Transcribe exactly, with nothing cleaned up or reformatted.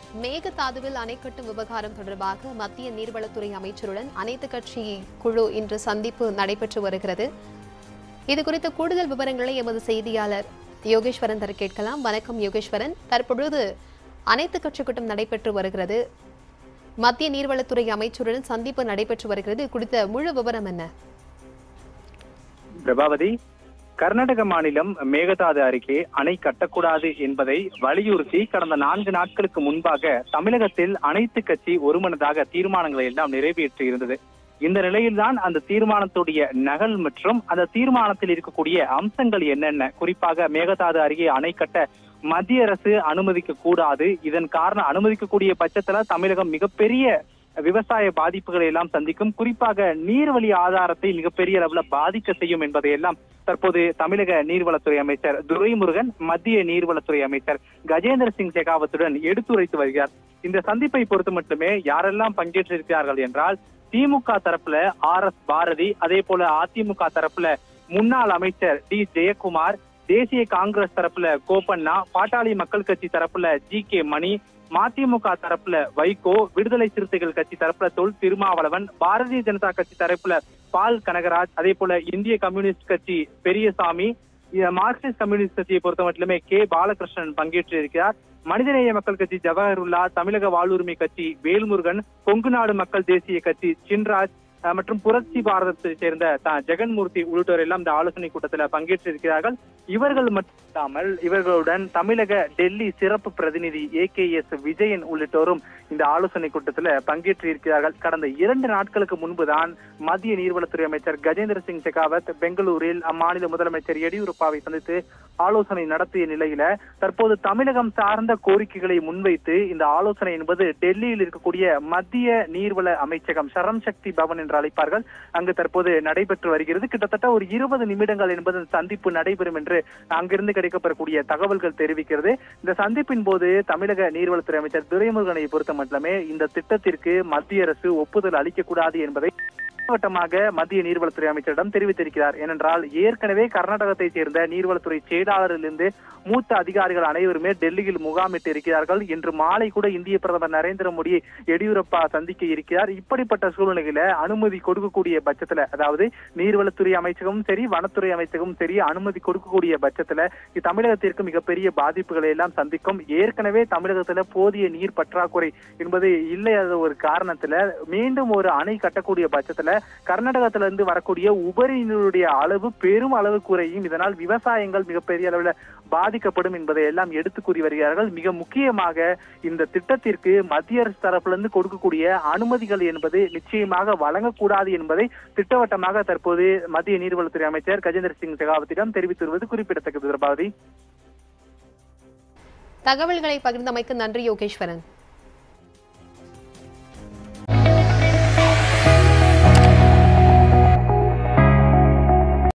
மேகதாதுவில் அணை கட்டும் விவகாரம் தொடர்பாக மத்திய நீர்வளத்துறை அமைச்சருடன் அனைத்து கட்சி குழு இன்று சந்திப்பு நடைபெற்று வருகிறது. இதுகுறித்த கூடுதல் விவரங்களை எமது செய்தியாளர் யோகேஸ்வரன் தர கேட்கலாம். வணக்கம் யோகேஸ்வரன். தற்பொழுது அனைத்து கட்சி கூட்டம் நடைபெற்று வருகிறது. மத்திய நீர்வளத்துறை அமைச்சருடன் சந்திப்பு நடைபெற்று வருகிறது. இது குறித்த முழு விவரம் என்ன? பிரபாவதி, கர்நாடக மாநிலம் மேகதாது அருகே அணை கட்டக்கூடாது என்பதை வலியுறுத்தி கடந்த நான்கு நாட்களுக்கு முன்பாக தமிழகத்தில் அனைத்து கட்சி ஒருமனதாக தீர்மானங்களை எல்லாம் நிறைவேற்றி இருந்தது. இந்த நிலையில்தான் அந்த தீர்மானத்துடைய நகல் மற்றும் அந்த தீர்மானத்தில் இருக்கக்கூடிய அம்சங்கள் என்னென்ன, குறிப்பாக மேகதாது அருகே அணை கட்ட மத்திய அரசு அனுமதிக்க கூடாது, இதன் காரணம் அனுமதிக்கக்கூடிய பட்சத்துல தமிழகம் மிகப்பெரிய விவசாய பாதிப்புகளை எல்லாம் சந்திக்கும், குறிப்பாக நீர்வழி ஆதாரத்தை மிகப்பெரிய அளவுல பாதிக்க செய்யும் என்பதையெல்லாம் தற்போது தமிழக நீர்வளத்துறை அமைச்சர் துரைமுருகன் மத்திய நீர்வளத்துறை அமைச்சர் கஜேந்திர சிங் ஷெகாவத்துடன் எடுத்துரைத்து வருகிறார். இந்த சந்திப்பை பொறுத்து மட்டுமே யாரெல்லாம் பங்கேற்றிருக்கிறார்கள் என்றால், திமுக தரப்புல ஆர் எஸ் பாரதி, அதே போல அதிமுக தரப்புல முன்னாள் அமைச்சர் டி ஜெயக்குமார், தேசிய காங்கிரஸ் தரப்புல கோபண்ணா, பாட்டாளி மக்கள் கட்சி தரப்புல ஜி கே மணி, மதிமுக தரப்புல வைகோ, விடுதலை சிறுத்தைகள் கட்சி தரப்புல தொல் திருமாவளவன், பாரதிய ஜனதா கட்சி தரப்புல பால் கனகராஜ், அதே போல இந்திய கம்யூனிஸ்ட் கட்சி பெரியசாமி, மார்க்சிஸ்ட் கம்யூனிஸ்ட் கட்சியை பொறுத்த மட்டுமே கே பாலகிருஷ்ணன் பங்கேற்று இருக்கிறார். மனிதநேய மக்கள் கட்சி ஜவஹருல்லா, தமிழக வாழ்வுரிமை கட்சி வேல்முருகன், கொங்கு நாடு மக்கள் தேசிய கட்சி சின்ராஜ் மற்றும் புரட்சி பாரதத்தை சேர்ந்த ஜெகன்மூர்த்தி உள்ளிட்டோர் எல்லாம் இந்த ஆலோசனை கூட்டத்தில் பங்கேற்றிருக்கிறார்கள். இவர்கள் மட்டுமில்லாமல் இவர்களுடன் தமிழக டெல்லி சிறப்பு பிரதிநிதி ஏ கே எஸ் விஜயன் உள்ளிட்டோரும் இந்த ஆலோசனை கூட்டத்தில் பங்கேற்றிருக்கிறார்கள். கடந்த இரண்டு நாட்களுக்கு முன்புதான் மத்திய நீர்வளத்துறை அமைச்சர் கஜேந்திர சிங் ஷெகாவத் பெங்களூரில் அம்மாநில முதலமைச்சர் எடியூரப்பாவை சந்தித்து ஆலோசனை நடத்திய நிலையில தற்போது தமிழகம் சார்ந்த கோரிக்கைகளை முன்வைத்து இந்த ஆலோசனை என்பது டெல்லியில் இருக்கக்கூடிய மத்திய நீர்வள அமைச்சகம் சரம் சக்தி பவன் என்று அழைப்பார்கள், அங்கு தற்போது நடைபெற்று வருகிறது. கிட்டத்தட்ட ஒரு இருபது நிமிடங்கள் என்பது சந்திப்பு நடைபெறும் என்று அங்கிருந்து கிடைக்கப்பெறக்கூடிய தகவல்கள் தெரிவிக்கிறது. இந்த சந்திப்பின் போது தமிழக நீர்வளத்துறை அமைச்சர் துரைமுருகனை பொறுத்த மட்டுமே இந்த திட்டத்திற்கு மத்திய அரசு ஒப்புதல் அளிக்கக்கூடாது என்பதை வட்டமாக மத்திய நீர்வளத்துறை அமைச்சரிடம் தெரிவித்திருக்கிறார். ஏனென்றால் ஏற்கனவே கர்நாடகத்தை சேர்ந்த நீர்வளத்துறை செயலாளரிலிருந்து மூத்த அதிகாரிகள் அனைவருமே டெல்லியில் முகாமிட்டு இருக்கிறார்கள். இன்று மாலை கூட இந்திய பிரதமர் நரேந்திர மோடி எடியூரப்பா சந்திக்க இருக்கிறார். இப்படிப்பட்ட சூழ்நிலையில அனுமதி கொடுக்கக்கூடிய பட்சத்துல, அதாவது நீர்வளத்துறை அமைச்சகமும் சரி வனத்துறை அமைச்சகமும் சரி அனுமதி கொடுக்கக்கூடிய பட்சத்துல தமிழகத்திற்கு மிகப்பெரிய பாதிப்புகளை எல்லாம் சந்திக்கும். ஏற்கனவே தமிழகத்துல போதிய நீர் பற்றாக்குறை என்பது இல்லையாத ஒரு காரணத்துல மீண்டும் ஒரு அணை கட்டக்கூடிய பட்சத்துல கர்நாடகத்திலிருந்து வரக்கூடிய உபரி நீருடைய அளவு பெரும் அளவு குறையும். இதனால் விவசாயங்கள் மிகப்பெரிய அளவில் பாதிக்கப்படும் என்பதை எல்லாம் எடுத்து கூறி வருகிறார்கள். மிக முக்கியமாக இந்த திட்டத்திற்கு மத்திய அரசு தரப்பிலிருந்து கொடுக்கக்கூடிய அனுமதிகள் என்பது நிச்சயமாக வழங்கக்கூடாது என்பதை திட்டவட்டமாக தற்போது மத்திய நீர்வளத்துறை அமைச்சர் கஜேந்திர சிங் ஷெகாவத்திடம் தெரிவித்து வருவது குறிப்பிடத்தக்கது. பிரபாவதி, தகவல்களை பகிர்ந்தமைக்கு நன்றி யோகேஸ்வரன்.